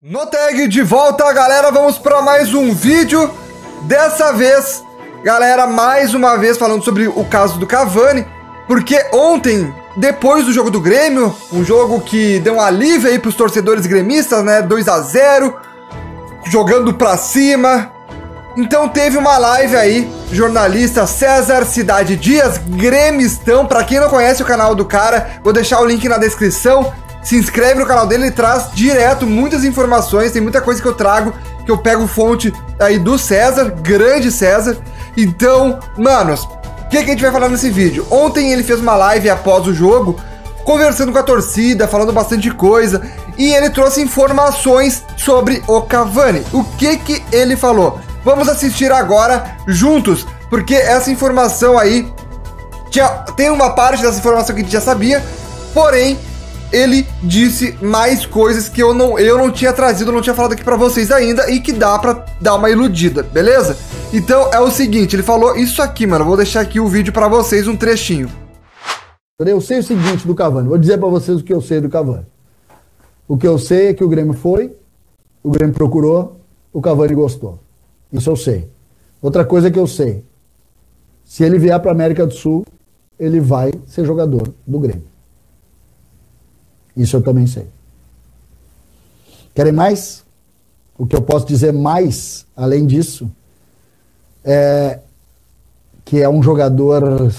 No tag de volta, galera, vamos para mais um vídeo. Dessa vez, galera, mais uma vez falando sobre o caso do Cavani, porque ontem, depois do jogo do Grêmio, um jogo que deu um alívio aí para os torcedores gremistas, né, 2-0, jogando para cima. Então teve uma live aí, jornalista César Cidade Dias, gremistão. Para quem não conhece o canal do cara, vou deixar o link na descrição. Se inscreve no canal dele, ele traz direto muitas informações, tem muita coisa que eu trago, que eu pego fonte aí do César, grande César. Então, manos, o que a gente vai falar nesse vídeo? Ontem ele fez uma live após o jogo, conversando com a torcida, falando bastante coisa, e ele trouxe informações sobre o Cavani. O que ele falou? Vamos assistir agora juntos, porque essa informação aí, tem uma parte dessa informação que a gente já sabia, porém, ele disse mais coisas que eu não tinha trazido, não tinha falado aqui pra vocês ainda, e que dá pra dar uma iludida, beleza? Então é o seguinte, ele falou isso aqui, mano, vou deixar aqui o vídeo pra vocês, um trechinho. Eu sei o seguinte do Cavani, vou dizer pra vocês o que eu sei do Cavani. O que eu sei é que o Grêmio foi, o Grêmio procurou, o Cavani gostou. Isso eu sei. Outra coisa que eu sei, se ele vier pra América do Sul, ele vai ser jogador do Grêmio. Isso eu também sei. Querem mais? O que eu posso dizer mais, além disso, é que é um jogador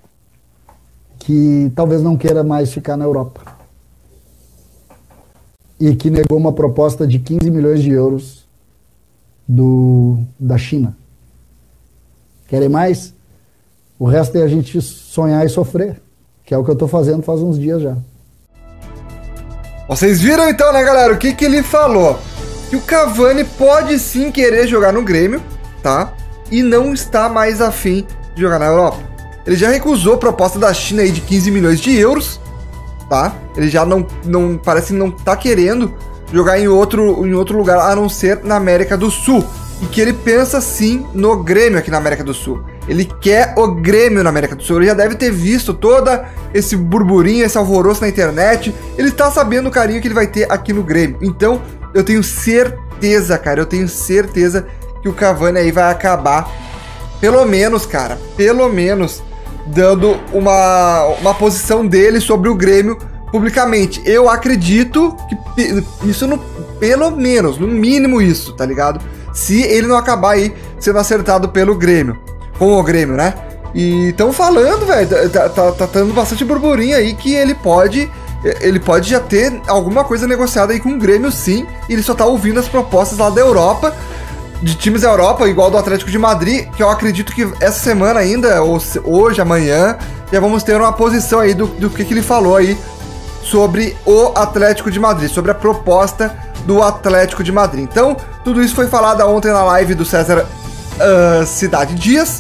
que talvez não queira mais ficar na Europa. E que negou uma proposta de 15 milhões de euros da China. Querem mais? O resto é a gente sonhar e sofrer, que é o que eu estou fazendo faz uns dias já. Vocês viram então, né, galera, o que ele falou? Que o Cavani pode sim querer jogar no Grêmio, tá? E não está mais afim de jogar na Europa. Ele já recusou a proposta da China aí de 15 milhões de euros, tá? Ele já não parece que não tá querendo jogar em outro lugar a não ser na América do Sul. E que ele pensa sim no Grêmio aqui na América do Sul. Ele quer o Grêmio na América do Sul. Ele já deve ter visto toda esse burburinho, esse alvoroço na internet. Ele tá sabendo o carinho que ele vai ter aqui no Grêmio. Então, eu tenho certeza, cara, eu tenho certeza que o Cavani aí vai acabar, pelo menos, cara, pelo menos, dando uma posição dele sobre o Grêmio publicamente. Eu acredito que isso, pelo menos, no mínimo isso, tá ligado? Se ele não acabar aí sendo acertado pelo Grêmio, com o Grêmio, né? E estão falando, velho, tá dando bastante burburinho aí que ele pode já ter alguma coisa negociada aí com o Grêmio, sim. E ele só tá ouvindo as propostas lá da Europa, de times da Europa, igual do Atlético de Madrid, que eu acredito que essa semana ainda, ou hoje, amanhã, já vamos ter uma posição aí do que ele falou aí sobre o Atlético de Madrid, sobre a proposta do Atlético de Madrid. Então, tudo isso foi falado ontem na live do César Cidade Dias.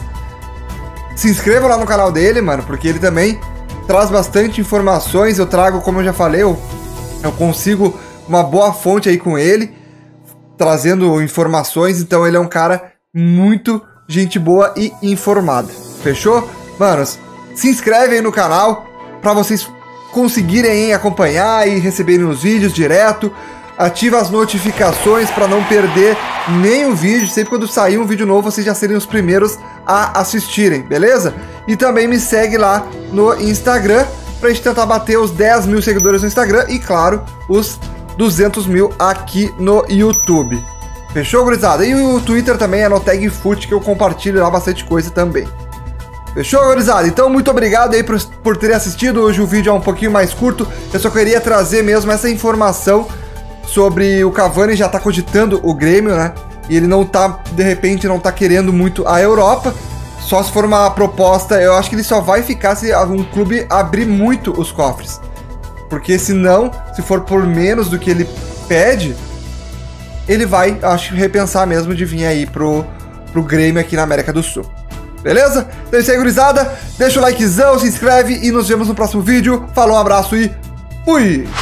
Se inscrevam lá no canal dele, mano, porque ele também traz bastante informações. Eu trago, como eu já falei, eu consigo uma boa fonte aí com ele, trazendo informações. Então ele é um cara muito gente boa e informada. Fechou? Manos, se inscrevem aí no canal para vocês conseguirem acompanhar e receberem os vídeos direto. Ativa as notificações para não perder nenhum vídeo. Sempre quando sair um vídeo novo, vocês já serem os primeiros a assistirem, beleza? E também me segue lá no Instagram pra gente tentar bater os 10 mil seguidores no Instagram e, claro, os 200 mil aqui no YouTube. Fechou, gurizada? E o Twitter também é no TagFoot, que eu compartilho lá bastante coisa também. Fechou, gurizada? Então, muito obrigado aí por terem assistido. Hoje o vídeo é um pouquinho mais curto. Eu só queria trazer mesmo essa informação sobre o Cavani já tá cogitando o Grêmio, né? E ele não tá, de repente, não tá querendo muito a Europa. Só se for uma proposta, eu acho que ele só vai ficar se um clube abrir muito os cofres. Porque senão, se for por menos do que ele pede, ele vai, acho, repensar mesmo de vir aí pro Grêmio aqui na América do Sul. Beleza? Então é isso aí, gurizada. Deixa o likezão, se inscreve e nos vemos no próximo vídeo. Falou, um abraço e fui!